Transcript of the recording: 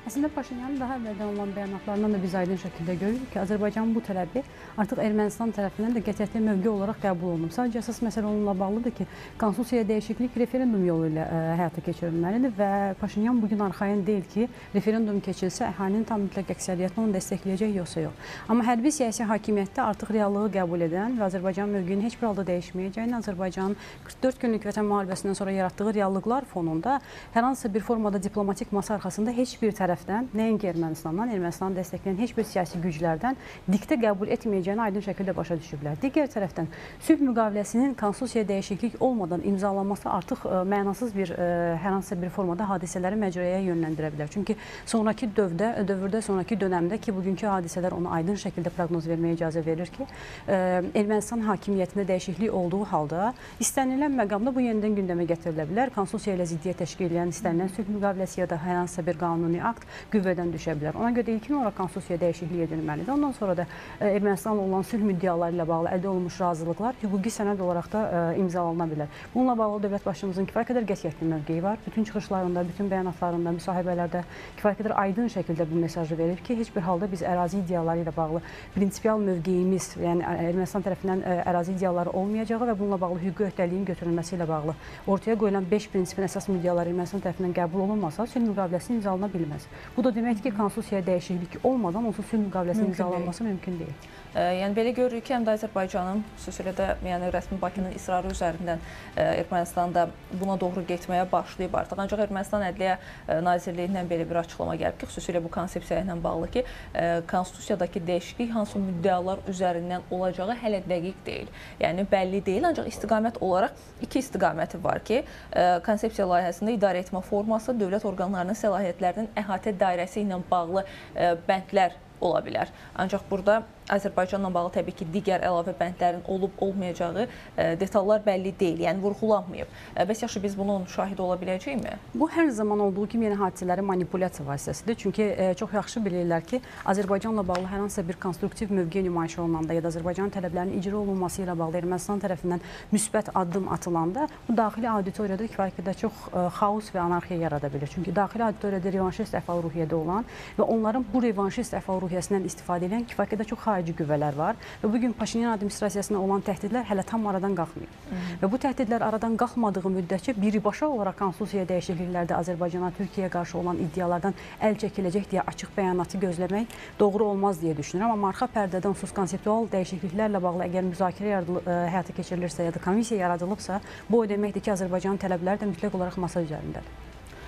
Əslində Paşinyanın daha əvvəldən olan bəyanatlarından da biz aydın şəkildə görürük ki, Azərbaycanın bu tələbi artıq Ermənistan tərəfindən də qətiyyətli mövqe olaraq qəbul olunub. Sadəcə əsas məsələ onunla bağlıdır ki, konstitusiyaya dəyişiklik referendum yolu ilə həyata keçirilməlidir və Paşinyan bugün arxayın deyil ki, referendum keçilsə əhalinin tam mütləq əksəriyyəti onu dəstəkləyəcək yoxsa yox. Amma hərbi siyasi hakimiyyətdə artıq reallığı qəbul edən və Azərbaycan mövqeyinin heç bir halda dəyişməyəcəyini, Azərbaycanın 44 günlük Vətən müharibəsindən sonra yaratdığı reallıqlar fonunda hər hansısa bir formada diplomatik masa arxasında heç bir tərəfdən, nəinki Ermənistandan, Ermənistanı dəstəkləyən heç bir siyasi güclərdən diktə qəbul etməyəcəyini aydın şəkildə başa düşüblər. Digər tərəfdən, sülh müqaviləsinin konstitusiyaya dəyişiklik olmadan imzalanması artıq mənasız bir, hər hansısa bir formada hadisələri məcrəyə yönləndirə bilər. Çünki sonraki dövrdə, sonraki dönəmdə ki, bugünkü hadisələr ona aydın şəkildə proqnoz verməyə icazə verir ki, Ermənistan hakimiyyətində dəyişiklik olduğu halda istənilən məqamda bu yenidən gündəmə gətirilə bilər. Konstitusiya ilə ziddiyyət təşkil edən istənilən sülh müqaviləsi ya da hər hansısa bir qanuni akt qüvvədən düşə bilər. Ona görə ilkin olaraq konstitusiyaya dəyişiklik edilməlidir. Ondan sonra da Ermənistanla olan sülh müddəaları ilə bağlı əldə olunmuş razılıqlar hüquqi sənəd olaraq da imzalana bilər. Bununla bağlı dövlət başçımızın kifayət qədər qətiyyətli mövqeyi var. Bütün çıxışlarında, bütün bəyanatlarında, müsahibələrdə kifayət qədər aydın şəkildə bu mesajı verir ki, heç bir halda biz ərazi iddiaları ilə bağlı prinsipial mövqeyimiz, yəni Ermənistan tərəfindən ərazi iddiaları olmayacağı və bununla bağlı hüquqi öhdəliyin götürülməsi ilə bağlı ortaya qoyulan 5 prinsipin əsas müddəaları Ermənistan tərəfindən qəbul olunmasa, sülh müqaviləsi imzalana bilməz. Bu da deməkdir ki, konstitusiyaya dəyişiklik olmadan onsuz sülh müqaviləsinin imzalanması mümkün deyil. Yəni belə görürük ki, həm də Azərbaycanın, xüsusilə də yəni rəsmi Bakının israrı üzərindən Ermənistan da buna doğru getməyə başlayıb artıq. Ancaq Ermənistan Ədliyyə Nazirliyindən belə bir açıqlama gəlib ki, xüsusilə bu konsepsiya ilə bağlı ki, konstitusiyadakı dəyişiklik hansı müddəalar üzərindən olacağı hələ dəqiq deyil. Yəni bəlli deyil, ancaq istiqamət olaraq iki istiqaməti var ki, konsepsiya layihəsində idarəetmə forması, dövlət orqanlarının səlahiyyətlərinin əhatə dairəsi ilə bağlı bəndlər ola bilər. Ancaq burada Azərbaycanla bağlı təbii ki, digər əlavə bəndlərin olub-olmayacağı detallar bəlli deyil, yəni vurğulanmayıb. Bəs yaxşı, biz bunun şahidi ola biləcəkmi? Bu hər zaman olduğu kimi yeni hadisələrin manipulyasiya vasitəsidir. Çünki çox yaxşı bilirlər ki, Azərbaycanla bağlı hər hansısa bir konstruktiv mövqe nümayiş olunanda ya da Azərbaycan tələblərinin icra olunması ilə bağlı Ermənistan tərəfindən müsbət addım atılanda bu daxili auditoriyada kifayət qədər çox xaos və anarxiya yarada bilir. Çünki daxili auditoriyada revanşist əhval-ruhiyyədə olan və onların bu revanşist əhval-ruhiyyəsindən istifadə edən kifayət qədər çox xarici qüvvələr var və bugün Paşinyan administrasiyasına olan təhdidlər hələ tam aradan qalxmayıb. Və bu təhdidlər aradan qalxmadığı müddətcə birbaşa olaraq konstitusiyaya dəyişikliklərdə Azərbaycana, Türkiyəyə qarşı olan iddialardan əl çəkiləcək deyə açıq bəyanatı gözləmək doğru olmaz deyə düşünürəm. Amma arxa pərdədə onsuz konseptual dəyişikliklərlə bağlı əgər müzakirə həyata keçirilirsə ya da komissiya yaradılıbsa, bu o deməkdir ki, Azərbaycanın tələbləri də mütləq olaraq masa üzərindədir.